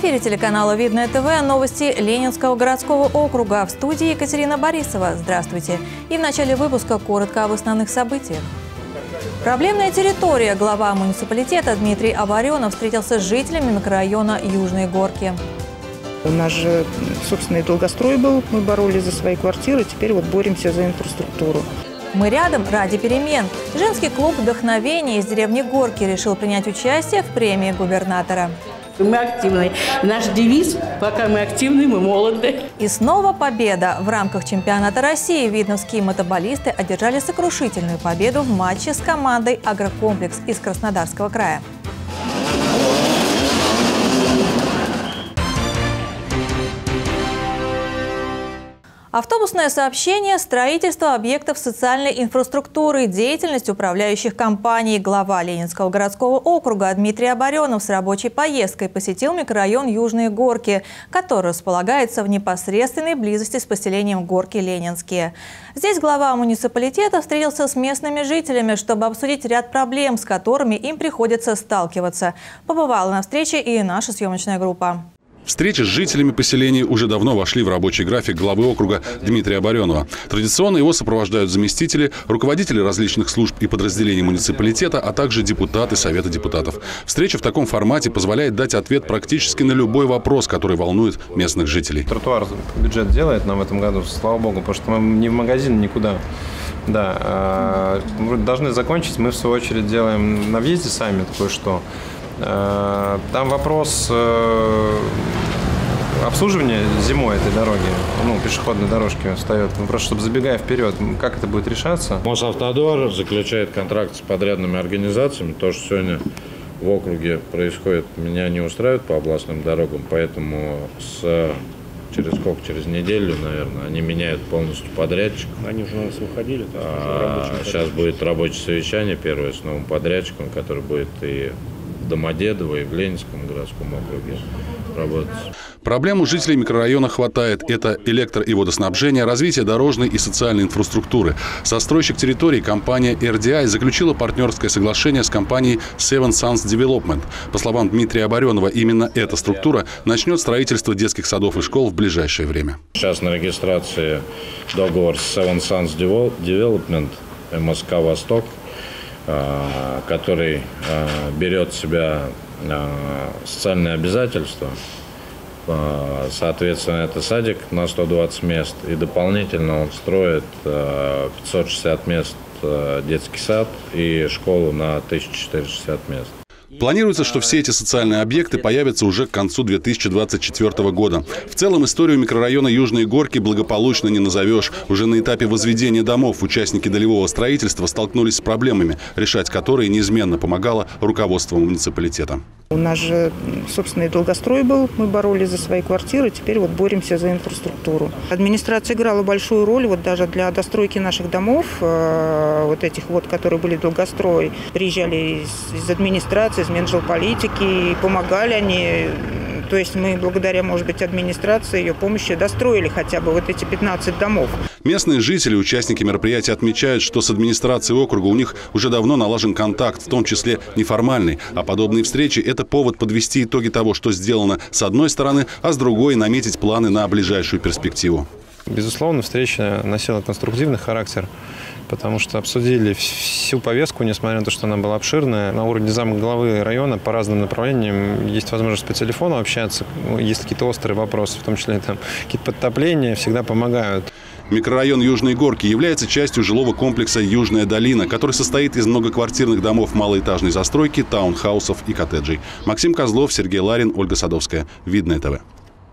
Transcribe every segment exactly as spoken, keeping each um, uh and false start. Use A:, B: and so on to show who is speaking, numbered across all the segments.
A: эфире телеканала «Видное ТВ» новости Ленинского городского округа. В студии Екатерина Борисова. Здравствуйте. И в начале выпуска коротко об основных событиях. Проблемная территория. Глава муниципалитета Дмитрий Абаренов встретился с жителями микрорайона Южные Горки.
B: У нас же собственный долгострой был, мы боролись за свои квартиры, теперь вот боремся за инфраструктуру.
A: Мы рядом ради перемен. Женский клуб «Вдохновение» из деревни Горки решил принять участие в премии губернатора.
C: Мы активны. Наш девиз «Пока мы активны, мы молоды».
A: И снова победа. В рамках чемпионата России видновские мотоболисты одержали сокрушительную победу в матче с командой «Агрокомплекс» из Краснодарского края. Автобусное сообщение, строительство объектов социальной инфраструктуры, деятельность управляющих компаний. Глава Ленинского городского округа Дмитрий Абаренов с рабочей поездкой посетил микрорайон Южные Горки, который располагается в непосредственной близости с поселением Горки-Ленинские. Здесь глава муниципалитета встретился с местными жителями, чтобы обсудить ряд проблем, с которыми им приходится сталкиваться. Побывала на встрече и наша съемочная группа.
D: Встречи с жителями поселений уже давно вошли в рабочий график главы округа Дмитрия Абаренова. Традиционно его сопровождают заместители, руководители различных служб и подразделений муниципалитета, а также депутаты Совета депутатов. Встреча в таком формате позволяет дать ответ практически на любой вопрос, который волнует местных жителей.
E: Тротуар бюджет делает нам в этом году, слава богу, потому что мы не в магазин, никуда. Да, мы должны закончить, мы в свою очередь делаем на въезде сами кое-что. Там вопрос обслуживания зимой этой дороги, ну, пешеходной дорожки встает. Просто чтобы, забегая вперед, как это будет решаться?
F: Мосавтодор заключает контракт с подрядными организациями. То, что сегодня в округе происходит, меня не устраивает по областным дорогам, поэтому с... через сколько, через неделю, наверное, они меняют полностью подрядчика.
G: Они уже у нас выходили.
F: А, сейчас будет рабочее совещание первое с новым подрядчиком, который будет и в Домодедово, и в Ленинском городском округе работать.
D: Проблем у жителей микрорайона хватает. Это электро- и водоснабжение, развитие дорожной и социальной инфраструктуры. Застройщик территории, компания эр ди ай, заключила партнерское соглашение с компанией Seven Sons Development. По словам Дмитрия Абаренова, именно эта структура начнет строительство детских садов и школ в ближайшее время.
F: Сейчас на регистрации договор с Seven Sons Development, эм эс ка «Восток», который берет в себя социальные обязательства. Соответственно, это садик на сто двадцать мест, и дополнительно он строит пятьсот шестьдесят мест детский сад и школу на тысячу четыреста шестьдесят мест.
D: Планируется, что все эти социальные объекты появятся уже к концу две тысячи двадцать четвёртого года. В целом историю микрорайона Южные Горки благополучно не назовешь. Уже на этапе возведения домов участники долевого строительства столкнулись с проблемами, решать которые неизменно помогало руководство муниципалитета.
B: У нас же собственный долгострой был, мы боролись за свои квартиры, теперь вот боремся за инфраструктуру. Администрация играла большую роль вот даже для достройки наших домов, вот этих вот, которые были долгострой. Приезжали из, из администрации, из Минжилполитики, помогали они. То есть мы благодаря, может быть, администрации, ее помощи достроили хотя бы вот эти пятнадцать домов.
D: Местные жители, участники мероприятия отмечают, что с администрацией округа у них уже давно налажен контакт, в том числе неформальный. А подобные встречи – это повод подвести итоги того, что сделано с одной стороны, а с другой – наметить планы на ближайшую перспективу.
E: Безусловно, встреча носила конструктивный характер, потому что обсудили всю повестку, несмотря на то, что она была обширная. На уровне замглавы района по разным направлениям есть возможность по телефону общаться. Есть какие-то острые вопросы, в том числе там какие-то подтопления, всегда помогают.
D: Микрорайон Южные Горки является частью жилого комплекса «Южная долина», который состоит из многоквартирных домов малоэтажной застройки, таунхаусов и коттеджей. Максим Козлов, Сергей Ларин, Ольга Садовская. Видное ТВ.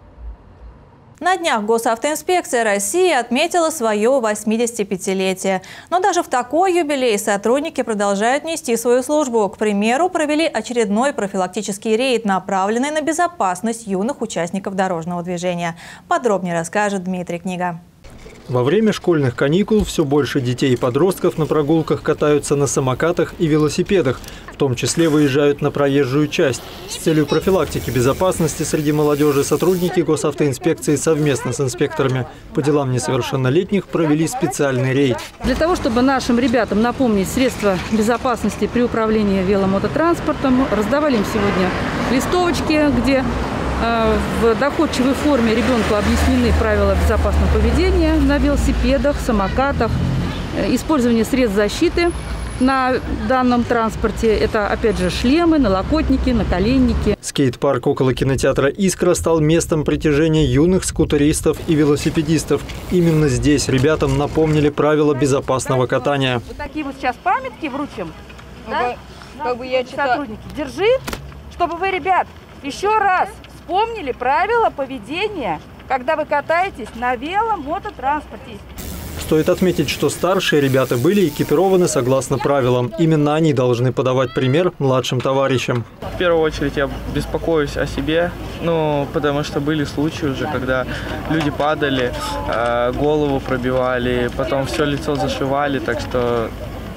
A: На днях Госавтоинспекция России отметила свое восьмидесятипятилетие. Но даже в такой юбилей сотрудники продолжают нести свою службу. К примеру, провели очередной профилактический рейд, направленный на безопасность юных участников дорожного движения. Подробнее расскажет Дмитрий Книга.
H: Во время школьных каникул все больше детей и подростков на прогулках катаются на самокатах и велосипедах, в том числе выезжают на проезжую часть. С целью профилактики безопасности среди молодежи сотрудники Госавтоинспекции совместно с инспекторами по делам несовершеннолетних провели специальный рейд.
I: Для того, чтобы нашим ребятам напомнить средства безопасности при управлении веломототранспортом, раздавали им сегодня листовочки, где В доходчивой форме ребенку объяснены правила безопасного поведения на велосипедах, самокатах, использование средств защиты на данном транспорте. Это, опять же, шлемы, налокотники, наколенники.
H: Скейт-парк около кинотеатра «Искра» стал местом притяжения юных скутеристов и велосипедистов. Именно здесь ребятам напомнили правила безопасного катания.
I: Вот такие вот сейчас памятки вручим. Да?
G: Как бы я читала...
I: Сотрудники, держи, чтобы вы, ребят, еще раз вспомнили правила поведения, когда вы катаетесь на веломототранспорте.
H: Стоит отметить, что старшие ребята были экипированы согласно правилам. Именно они должны подавать пример младшим товарищам.
J: В первую очередь я беспокоюсь о себе, ну, потому что были случаи уже, когда люди падали, голову пробивали, потом все лицо зашивали, так что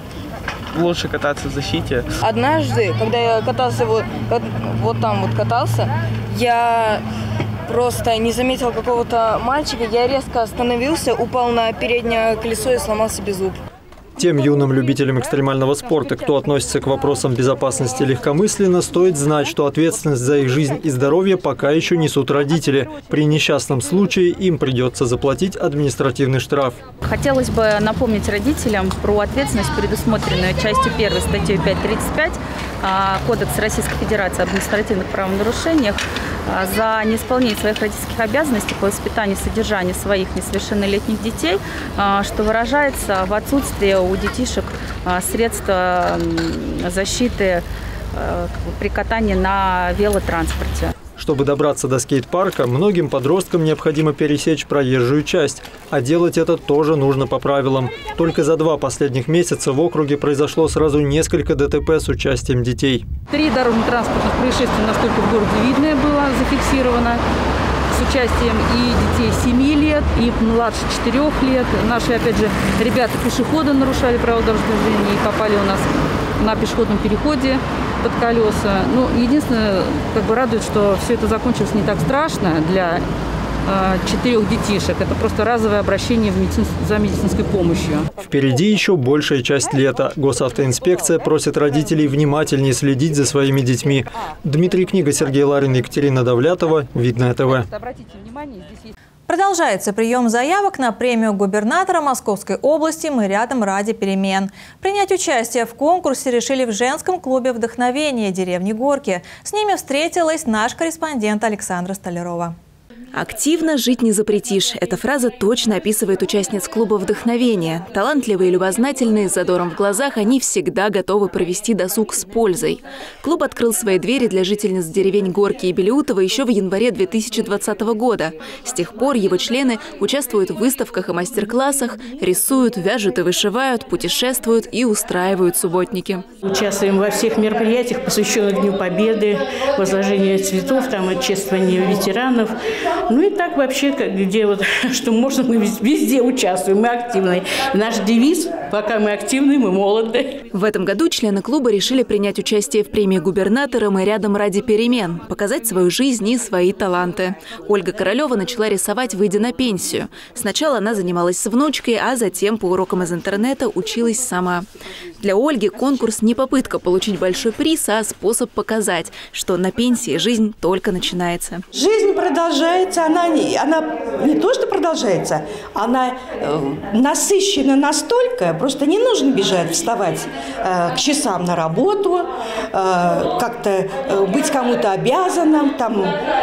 J: лучше кататься в защите.
G: Однажды, когда я катался, вот, вот там вот катался, я... просто не заметил какого-то мальчика, я резко остановился, упал на переднее колесо и сломал себе зуб.
H: Тем юным любителям экстремального спорта, кто относится к вопросам безопасности легкомысленно, стоит знать, что ответственность за их жизнь и здоровье пока еще несут родители. При несчастном случае им придется заплатить административный штраф.
K: Хотелось бы напомнить родителям про ответственность, предусмотренную частью первой статьей пять тридцать пять Кодекса Российской Федерации об административных правонарушениях за неисполнение своих родительских обязанностей по воспитанию и содержанию своих несовершеннолетних детей, что выражается в отсутствии у детишек средства защиты при катании на велотранспорте.
H: Чтобы добраться до скейт-парка, многим подросткам необходимо пересечь проезжую часть. А делать это тоже нужно по правилам. Только за два последних месяца в округе произошло сразу несколько ДТП с участием детей.
I: Три дорожно-транспортных происшествия настолько в городе видное было зафиксировано с участием и детей семи лет, и младше четырёх лет. Наши, опять же, ребята-пешеходы нарушали правила дорожного движения и попали у нас на пешеходном переходе под колеса. Ну, единственное, как бы радует, что все это закончилось не так страшно для э, четырех детишек. Это просто разовое обращение в медицин... за медицинской помощью.
H: Впереди еще большая часть лета. Госавтоинспекция просит родителей внимательнее следить за своими детьми. Дмитрий Книга, Сергей Ларин, Екатерина Давлятова, Видное ТВ.
A: Продолжается прием заявок на премию губернатора Московской области «Мы рядом ради перемен». Принять участие в конкурсе решили в женском клубе вдохновения деревни Горки. С ними встретилась наш корреспондент Александра Столярова.
L: «Активно жить не запретишь». Эта фраза точно описывает участниц клуба вдохновения. Талантливые и любознательные, с задором в глазах, они всегда готовы провести досуг с пользой. Клуб открыл свои двери для жительниц деревень Горки и Белеутова еще в январе две тысячи двадцатого года. С тех пор его члены участвуют в выставках и мастер-классах, рисуют, вяжут и вышивают, путешествуют и устраивают субботники.
C: Участвуем во всех мероприятиях, посвященных Дню Победы, возложению цветов, там, отчествованию ветеранов. Ну и так вообще, где вот, что можно, мы везде участвуем, мы активны. Наш девиз – пока мы активны, мы молоды.
L: В этом году члены клуба решили принять участие в премии губернатора «Мы рядом ради перемен», показать свою жизнь и свои таланты. Ольга Королева начала рисовать, выйдя на пенсию. Сначала она занималась с внучкой, а затем по урокам из интернета училась сама. Для Ольги конкурс не попытка получить большой приз, а способ показать, что на пенсии жизнь только начинается.
M: Жизнь продолжается. Она не, она не то, что продолжается, она э, насыщена настолько, просто не нужно бежать, вставать э, к часам на работу, э, как-то э, быть кому-то обязанным, там,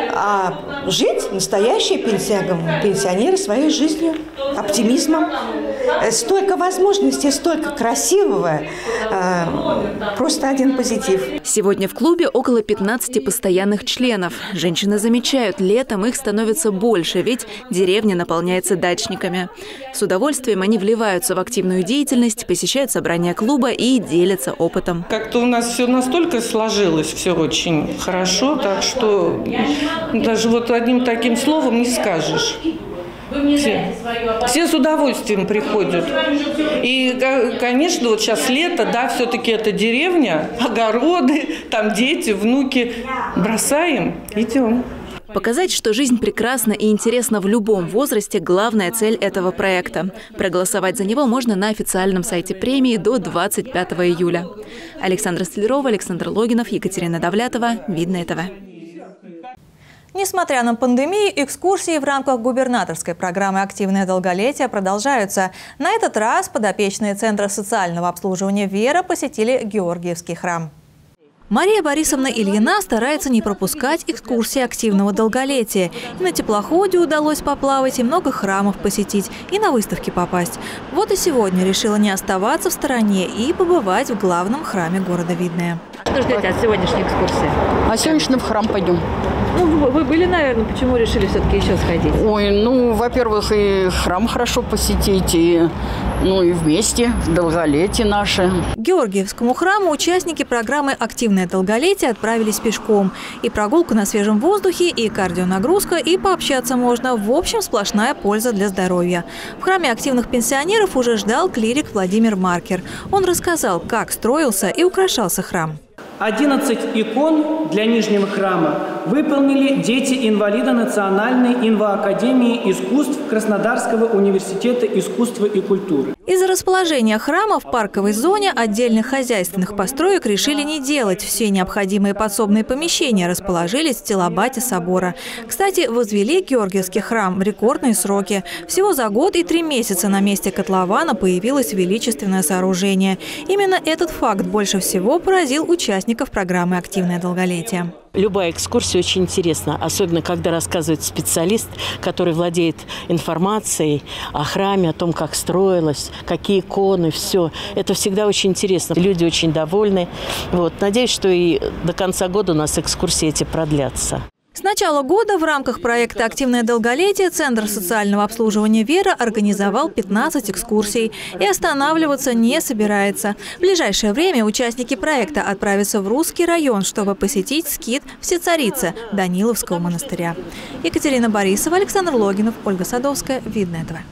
M: а жить настоящие пенсионеры, пенсионеры своей жизнью, оптимизмом. Столько возможностей, столько красивого, э, просто один позитив.
L: Сегодня в клубе около пятнадцати постоянных членов. Женщины замечают, летом их становится больше, ведь деревня наполняется дачниками. С удовольствием они вливаются в активную деятельность, посещают собрания клуба и делятся опытом.
N: Как-то у нас все настолько сложилось, все очень хорошо, так что даже вот одним таким словом не скажешь. Все. Все с удовольствием приходят. И, конечно, вот сейчас лето, да, все-таки это деревня, огороды, там дети, внуки. Бросаем, идем.
L: Показать, что жизнь прекрасна и интересна в любом возрасте – главная цель этого проекта. Проголосовать за него можно на официальном сайте премии до двадцать пятого июля. Александра Столярова, Александр Логинов, Екатерина Давлятова, Видное ТВ.
A: Несмотря на пандемию, экскурсии в рамках губернаторской программы «Активное долголетие» продолжаются. На этот раз подопечные Центра социального обслуживания «Вера» посетили Георгиевский храм. Мария Борисовна Ильина старается не пропускать экскурсии активного долголетия. И на теплоходе удалось поплавать, и много храмов посетить, и на выставки попасть. Вот и сегодня решила не оставаться в стороне и побывать в главном храме города Видное.
O: Что ждете от сегодняшней экскурсии? А сегодняшним в храм пойдем.
A: Ну, вы были, наверное, почему решили все-таки еще сходить?
O: Ой, ну, во-первых, и храм хорошо посетить, и, ну, и вместе, долголетие наше.
A: К Георгиевскому храму участники программы «Активное долголетие» отправились пешком. И прогулка на свежем воздухе, и кардионагрузка, и пообщаться можно. В общем, сплошная польза для здоровья. В храме активных пенсионеров уже ждал клирик Владимир Маркер. Он рассказал, как строился и украшался храм.
P: одиннадцать икон для Нижнего храма выполнили дети-инвалида Национальной инвоакадемии искусств Краснодарского университета искусства и культуры.
A: Из-за расположения храма в парковой зоне отдельных хозяйственных построек решили не делать. Все необходимые подсобные помещения расположились в стилобате собора. Кстати, возвели Георгиевский храм в рекордные сроки. Всего за год и три месяца на месте котлована появилось величественное сооружение. Именно этот факт больше всего поразил участников программы «Активное долголетие».
Q: Любая экскурсия очень интересна, особенно когда рассказывает специалист, который владеет информацией о храме, о том, как строилось, какие иконы, все. Это всегда очень интересно. Люди очень довольны. Вот. Надеюсь, что и до конца года у нас экскурсии эти продлятся.
A: С начала года в рамках проекта «Активное долголетие» Центр социального обслуживания «Вера» организовал пятнадцать экскурсий и останавливаться не собирается. В ближайшее время участники проекта отправятся в Русский район, чтобы посетить скит Всецарицы Даниловского монастыря. Екатерина Борисова, Александр Логинов, Ольга Садовская. Видное ТВ.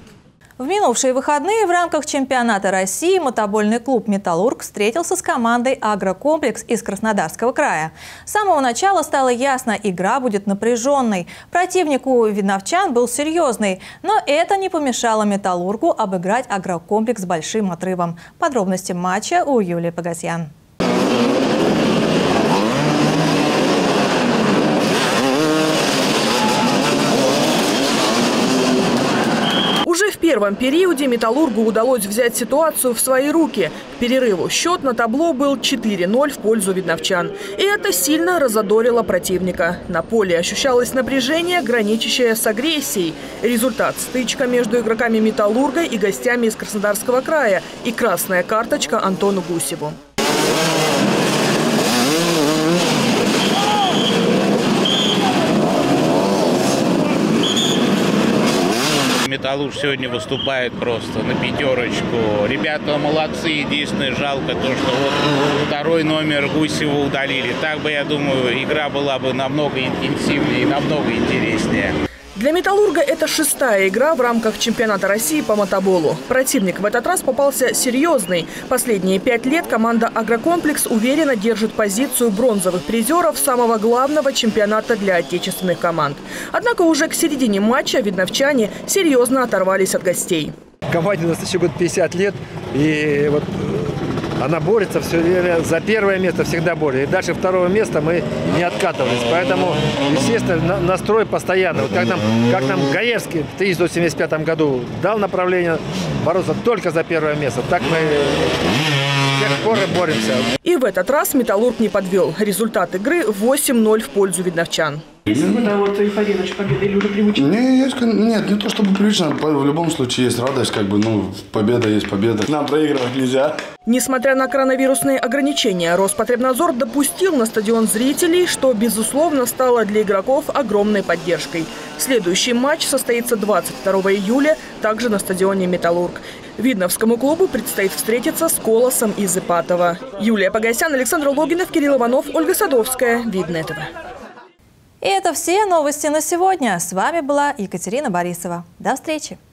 A: В минувшие выходные в рамках чемпионата России мотобольный клуб «Металлург» встретился с командой «Агрокомплекс» из Краснодарского края. С самого начала стало ясно, игра будет напряженной. Противник у видновчан был серьезный, но это не помешало «Металлургу» обыграть «Агрокомплекс» с большим отрывом. Подробности матча у Юлии Погосян.
R: Уже в первом периоде «Металлургу» удалось взять ситуацию в свои руки. К перерыву счет на табло был четыре ноль в пользу видновчан. И это сильно разодорило противника. На поле ощущалось напряжение, граничащее с агрессией. Результат – стычка между игроками «Металлурга» и гостями из Краснодарского края. И красная карточка Антону Гусеву.
S: «Металлург» сегодня выступает просто на пятерочку. Ребята молодцы. Единственное, жалко то, что вот второй номер Гусева удалили. Так бы, я думаю, игра была бы намного интенсивнее и намного интереснее.
R: Для «Металлурга» это шестая игра в рамках чемпионата России по мотоболу. Противник в этот раз попался серьезный. Последние пять лет команда «Агрокомплекс» уверенно держит позицию бронзовых призеров самого главного чемпионата для отечественных команд. Однако уже к середине матча видновчане серьезно оторвались от гостей.
T: Команде на следующий год пятьдесят лет, и вот она борется все время за первое место, всегда борется. И дальше второго места мы не откатывались. Поэтому, естественно, настрой постоянно. Вот как нам, как нам Гаевский в тысяча девятьсот семьдесят пятом году дал направление бороться только за первое место, так мы с тех пор и боремся.
R: И в этот раз «Металлург» не подвел. Результат игры восемь ноль в пользу видновчан.
P: Есть какой-то вот эйфория ночи победы или уже привычно?
U: Нет, нет, не то чтобы привычно. В любом случае есть радость, как бы, ну, победа есть победа. Нам проигрывать нельзя.
R: Несмотря на коронавирусные ограничения, Роспотребнадзор допустил на стадион зрителей, что, безусловно, стало для игроков огромной поддержкой. Следующий матч состоится двадцать второго июля, также на стадионе «Металлург». Видновскому клубу предстоит встретиться с «Колосом» из Ипатово. Юлия Погосян, Александр Логинов, Кирилл Иванов, Ольга Садовская. Видное ТВ.
A: И это все новости на сегодня. С вами была Екатерина Борисова. До встречи!